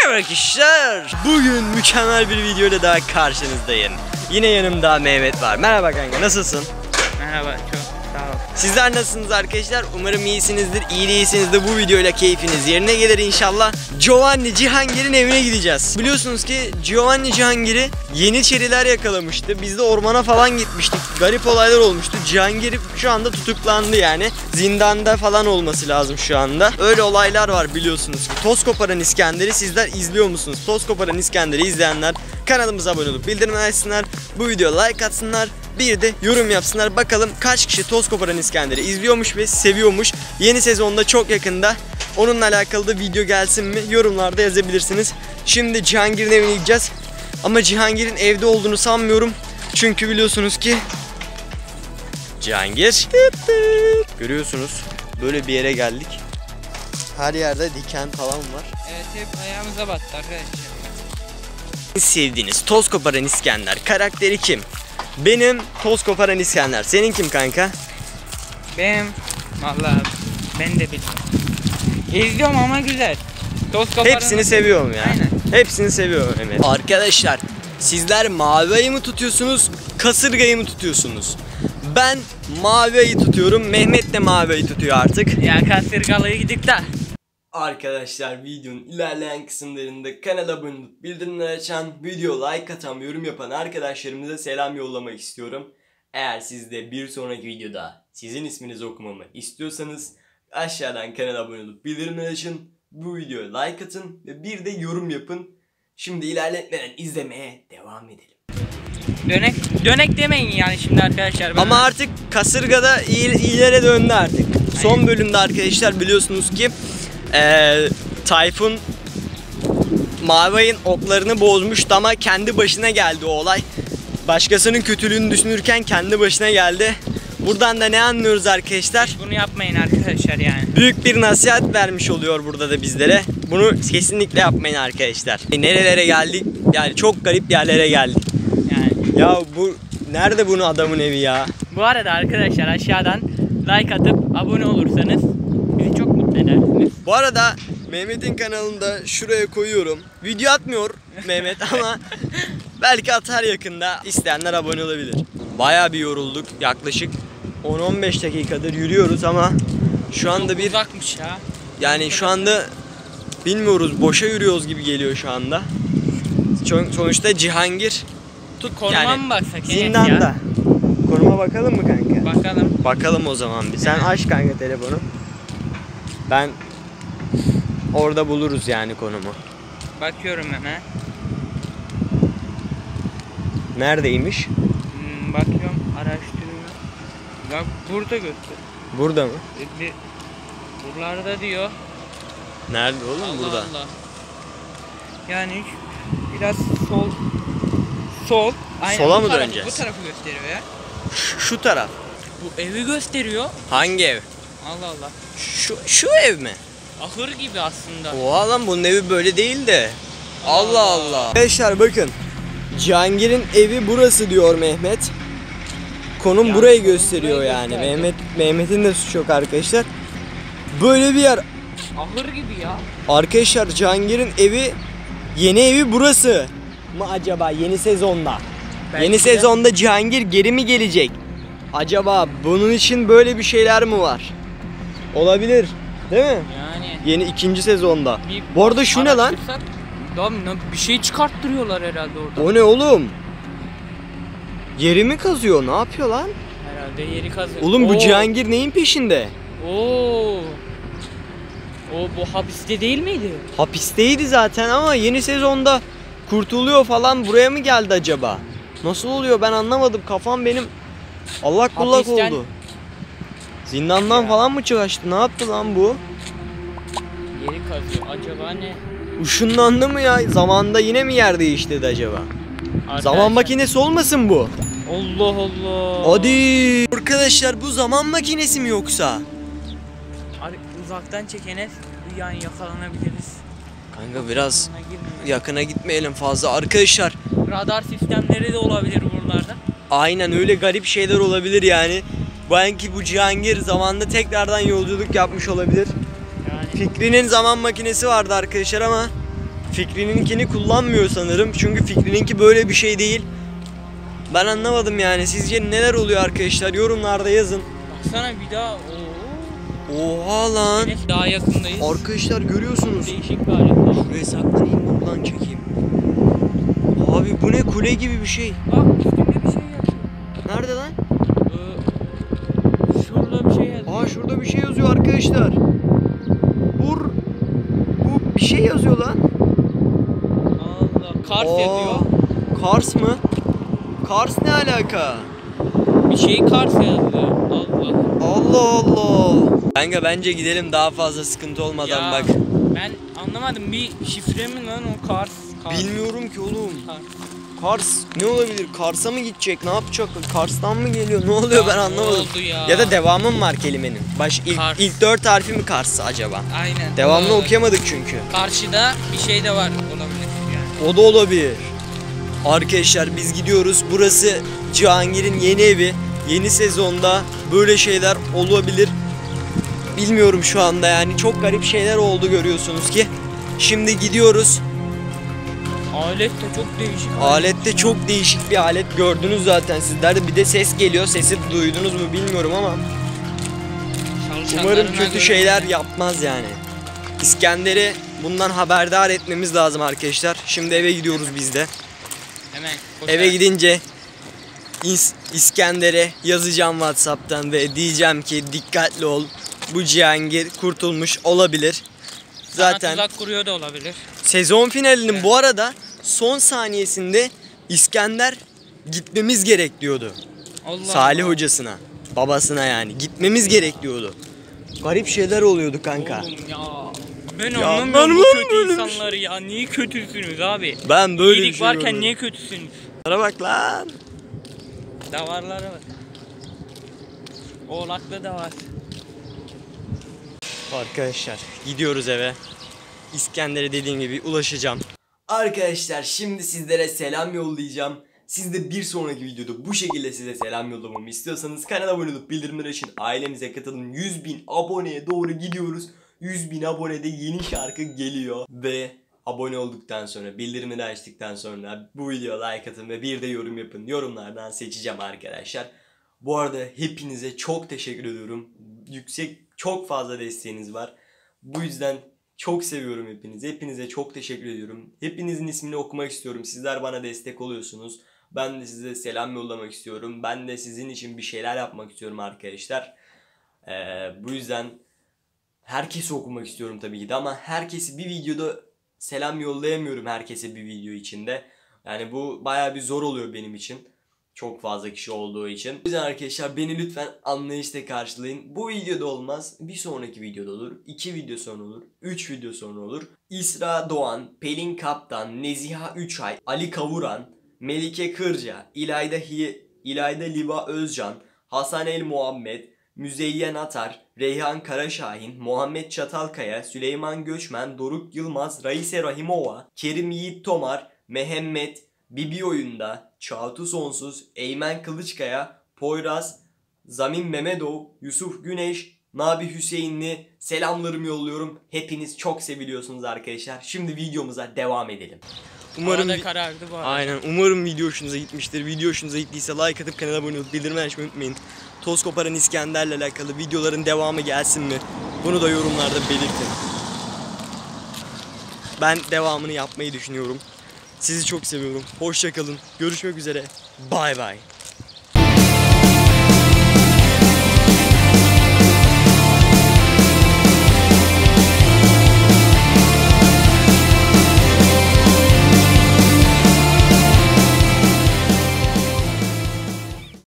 Merhaba arkadaşlar. Bugün mükemmel bir videoyla daha karşınızdayım. Yine yanımda Mehmet var. Merhaba kanka, nasılsın? Merhaba, çok sağ ol. Sizler nasılsınız arkadaşlar? Umarım iyisinizdir. İyi değilseniz bu videoyla keyfiniz yerine gelir inşallah. Giovanni Cihangir'in evine gideceğiz. Biliyorsunuz ki Giovanni Cihangir'i Yeniçeriler yakalamıştı. Biz de ormana falan gitmiştik. Garip olaylar olmuştu. Cihangir şu anda tutuklandı yani. Zindanda falan olması lazım şu anda. Öyle olaylar var biliyorsunuz ki. Toz Koparan İskender'i sizler izliyor musunuz? Toz Koparan İskender'i izleyenler kanalımıza abone olup bildirim açsınlar. Bu videoya like atsınlar. Bir de yorum yapsınlar. Bakalım kaç kişi Toz Koparan İskender'i izliyormuş ve seviyormuş. Yeni sezonda çok yakında. Onunla alakalı da video gelsin mi? Yorumlarda yazabilirsiniz. Şimdi Cihangir'in evine gideceğiz. Ama Cihangir'in evde olduğunu sanmıyorum. Çünkü biliyorsunuz ki Cihangir. Görüyorsunuz. Böyle bir yere geldik. Her yerde diken falan var. Evet, hep ayağımıza battı arkadaşlar. Sevdiğiniz Toz Koparan İskender karakteri kim? Benim Toz Koparan İskender. Senin kim kanka? Benim vallahi ben de bilmiyorum. İzliyorum ama güzel. Toz Koparan'ı Hepsini seviyorum ya. Aynen. Hepsini seviyorum Mehmet. Arkadaşlar, sizler mavi ayı mı tutuyorsunuz, kasırgayı mı tutuyorsunuz? Ben mavi ayı tutuyorum. Mehmet de mavi ayı tutuyor artık. Ya kasırgalıya gittik de. Arkadaşlar, videonun ilerleyen kısımlarında kanala abone olup bildirimleri açan, video like atan, yorum yapan arkadaşlarımıza selam yollamak istiyorum. Eğer siz de bir sonraki videoda sizin isminizi okumamı istiyorsanız aşağıdan kanala abone olup bildirimleri açın, bu videoya like atın ve bir de yorum yapın. Şimdi ilerletmeden izlemeye devam edelim. Dönek demeyin yani şimdi arkadaşlar. Ama artık kasırgada iyilere döndü artık. Aynen. Son bölümde arkadaşlar biliyorsunuz ki Tayfun Mavi Ay'ın oklarını bozmuştu ama kendi başına geldi o olay. Başkasının kötülüğünü düşünürken kendi başına geldi. Buradan da ne anlıyoruz arkadaşlar? Bunu yapmayın arkadaşlar yani. Büyük bir nasihat vermiş oluyor burada da bizlere. Bunu kesinlikle yapmayın arkadaşlar. Nerelere geldik? Yani çok garip yerlere geldik. Yani. Ya bu nerede bunun adamın evi ya? Bu arada arkadaşlar aşağıdan like atıp abone olursanız bizi çok mutlu edersiniz. Bu arada Mehmet'in kanalında şuraya koyuyorum. Video atmıyor Mehmet ama belki atar yakında. İsteyenler abone olabilir. Bayağı bir yorulduk. Yaklaşık 10-15 dakikadır yürüyoruz ama şu anda çok uzakmış ya. Yani şu anda bilmiyoruz, boşa yürüyoruz gibi geliyor şu anda. Sonuçta Cihangir konuma yani mı baksak zindanda. Ya? Konuma bakalım mı kanka? Bakalım. Bakalım o zaman bir. Sen aç kanka telefonu. Ben orada buluruz yani konumu. Bakıyorum hemen. Neredeymiş? Bakıyorum, araştırıyorum. Bak burada göster. Burada mı? Buralarda diyor. Nerede oğlum? Allah burada? Allah. Yani biraz sol. Aynen, sola mı döneceğiz? Bu tarafı gösteriyor ya. Şu taraf. Bu evi gösteriyor. Hangi ev? Allah Allah. Şu ev mi? Ahır gibi aslında. Oha lan, bunun evi böyle değil de. Allah Allah. Arkadaşlar bakın. Cihangir'in evi burası diyor Mehmet. Konum burayı gösteriyor yani. Mehmet'in de suçu yok arkadaşlar. Böyle bir yer. Ahır gibi ya. Arkadaşlar Cihangir'in evi, yeni evi burası mı acaba yeni sezonda? Belki yeni sezonda Cihangir geri mi gelecek? Acaba bunun için böyle bir şeyler mi var? Olabilir. Değil mi? Yani. Yeni ikinci sezonda. Bu arada şu ne lan? Bir şey çıkarttırıyorlar herhalde orada. O ne oğlum? Yeri mi kazıyor? Ne yapıyor lan? Herhalde yeri kazıyor. Oğlum bu Cihangir neyin peşinde? Oo. O bu hapiste değil miydi? Hapisteydi zaten ama yeni sezonda kurtuluyor falan, buraya mı geldi acaba? Nasıl oluyor ben anlamadım, kafam benim allak bullak oldu. Zindandan falan mı çıkaçtı, ne yaptı lan bu? Yeri kazıyor, acaba ne? Işınlandı mı ya? Zamanında yine mi yer değiştirdi acaba? Arkadaşlar. Zaman makinesi olmasın bu? Allah Allah. Hadi. Arkadaşlar bu zaman makinesi mi yoksa? Uzaktan çekene yani yakalanabiliriz. Kanka biraz yakına gitmeyelim fazla arkadaşlar. Radar sistemleri de olabilir buralarda. Aynen öyle, garip şeyler olabilir yani. Belki bu Cihangir zamanında tekrardan yolculuk yapmış olabilir. Yani. Fikri'nin zaman makinesi vardı arkadaşlar ama Fikri'ninkini kullanmıyor sanırım. Çünkü Fikri'ninki böyle bir şey değil. Ben anlamadım yani. Sizce neler oluyor arkadaşlar? Yorumlarda yazın. Baksana bir daha. Oha lan. Enes daha yakındayız. Arkadaşlar görüyorsunuz. Değişik bir alet. Şuraya saklanayım, buradan çekeyim. Abi bu ne, kule gibi bir şey. Bak üstünde bir şey yazıyor. Nerede lan? Şurada bir şey yazıyor. Aa, şurada bir şey yazıyor arkadaşlar. Bu bir şey yazıyor lan. Allah. Kars yazıyor. Kars mı? Kars ne alaka? Bir şey Kars yazıyor. Allah. Allah Allah. Kanka bence gidelim, daha fazla sıkıntı olmadan Ya, bak. ben anlamadım, bir şifre mi lan o Kars? Bilmiyorum ki oğlum. Kars. Kars ne olabilir? Kars'a mı gidecek? Ne yapacak? Kars'tan mı geliyor? Ne oluyor, ben ne anlamadım. oldu ya? Ya da devamı mı var kelimenin? Kars. İlk 4 harfi mi Kars acaba? Aynen. Devamını Olabilir. okuyamadık çünkü. Karşıda bir şey de var, olabilir yani. O da olabilir. Arkadaşlar biz gidiyoruz. Burası Cihangir'in yeni evi. Yeni sezonda böyle şeyler olabilir. Bilmiyorum şu anda yani. Çok garip şeyler oldu, görüyorsunuz ki. Şimdi gidiyoruz. Alet de çok değişik. Alette çok değişik bir alet, gördünüz zaten sizler de. Bir de ses geliyor. Sesi duydunuz mu bilmiyorum ama umarım kötü şeyler yapmaz yani. İskender'i bundan haberdar etmemiz lazım arkadaşlar. Şimdi eve gidiyoruz biz de. Hemen. Eve gidince İskender'e yazacağım WhatsApp'tan ve diyeceğim ki dikkatli ol. Bu Cihangir kurtulmuş olabilir. Zaten tuzak kuruyor da olabilir. sezon finalinin bu arada son saniyesinde İskender gitmemiz gerek diyordu. Allah Salih Allah. hocasına, babasına yani gitmemiz gerek diyordu. Garip şeyler oluyordu kanka. Oğlum ya. Ben Ya anlamıyorum bu ben kötü böyle bir insanları ya. Niye kötüsünüz abi? Ben böyle bir İyilik şey varken görmedim. niye kötüsünüz? Bana bak lan. Davarlara bak. Oğlaklı da var. Arkadaşlar gidiyoruz eve. İskender'e dediğim gibi ulaşacağım. Arkadaşlar şimdi sizlere selam yollayacağım. Siz de bir sonraki videoda bu şekilde size selam yollamamı istiyorsanız kanala abone olup bildirimleri açın. Ailemize katılın. 100.000 aboneye doğru gidiyoruz. 100.000 abonede yeni şarkı geliyor. Ve abone olduktan sonra, bildirimleri açtıktan sonra bu videoya like atın ve bir de yorum yapın. Yorumlardan seçeceğim arkadaşlar. Bu arada hepinize çok teşekkür ediyorum. Çok fazla desteğiniz var. Bu yüzden çok seviyorum hepinizi. Hepinize çok teşekkür ediyorum. Hepinizin ismini okumak istiyorum. Sizler bana destek oluyorsunuz. Ben de size selam yollamak istiyorum. Ben de sizin için bir şeyler yapmak istiyorum arkadaşlar. Bu yüzden herkesi okumak istiyorum tabii ki de, ama herkesi bir videoda selam yollayamıyorum, herkese bir video içinde. Yani bu bayağı bir zor oluyor benim için. Çok fazla kişi olduğu için. O yüzden arkadaşlar beni lütfen anlayışla karşılayın. Bu videoda olmaz, bir sonraki videoda olur. 2 video sonra olur. 3 video sonra olur. İsra Doğan, Pelin Kaptan, Neziha Üçay, Ali Kavuran, Melike Kırca, İlayda Liva Özcan, Hasan El Muhammed, Müzeyyen Atar, Reyhan Karaşahin, Muhammed Çatalkaya, Süleyman Göçmen, Doruk Yılmaz, Raise Rahimova, Kerim Yiğit Tomar, Mehmet, Bibi Oyunda, Çağatay Sonsuz, Eymen Kılıçkaya, Poyraz, Zamin Memedov, Yusuf Güneş, Nabi Hüseyinli selamlarımı yolluyorum. Hepiniz çok seviliyorsunuz arkadaşlar. Şimdi videomuza devam edelim. Umarım karardı bu arada. Aynen. Umarım video hoşunuza gitmiştir. Video hoşunuza gittiyse like atıp kanala abone olup bildirimleri açmayı unutmayın. Toz koparan İskender'le alakalı videoların devamı gelsin mi? Bunu da yorumlarda belirtin. Ben devamını yapmayı düşünüyorum. Sizi çok seviyorum. Hoşça kalın. Görüşmek üzere. Bay bay.